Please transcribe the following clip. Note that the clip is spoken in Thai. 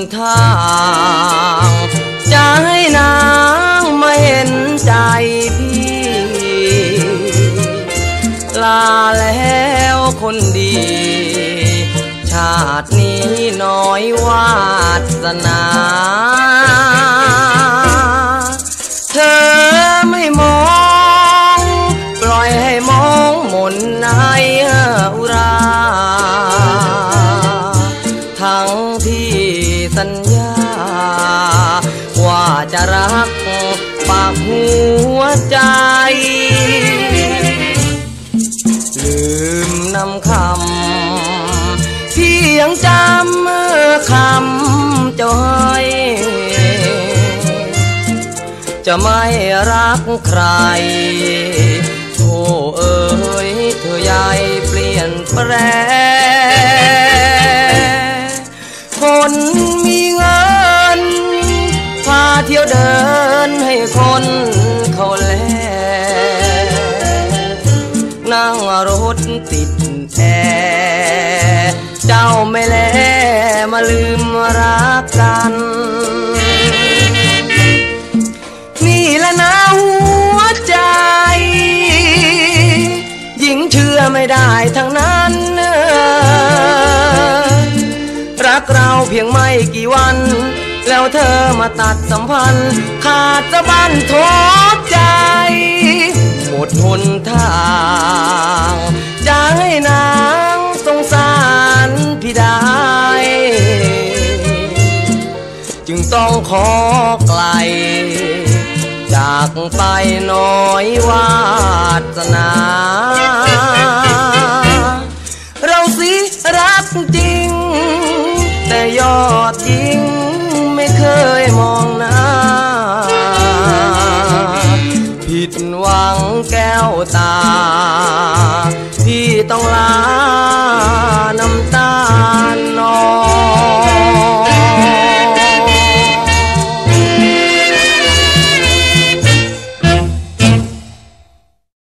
ทางจะให้นางมาเห็นใจพี่ลาแล้วคนดีชาตินี้น้อยวาสนาเธอไม่มองปล่อยให้มองหม่นในอุราทั้งที่สัญญาว่าจะรักปากหัวใจลืมนำคำที่ยังจำคำเจ้าให้จะไม่รักใครโธ่เอ๋ยเธอใหญ่เปลี่ยนแปลคนมีเงินพาเที่ยวเดินให้คนเขาแลนั่งรถติดแอร์เจ้าไม่แลมาลืมรักกันนี่แหละนะหัวใจยิ่งเชื่อไม่ได้ทั้งนั้นรักเราเพียงไม่กี่วันแล้วเธอมาตัดสัมพันธ์ขาดสะบั้นทดใจหมดหนทางจะให้นางสงสารพี่ได้จึงต้องขอไกลจากไปน้อยวาสนาเราสิรักจริงแต่ยอดจริงไม่เคยมองหน้าผิดหวังแก้วตาที่ต้องลา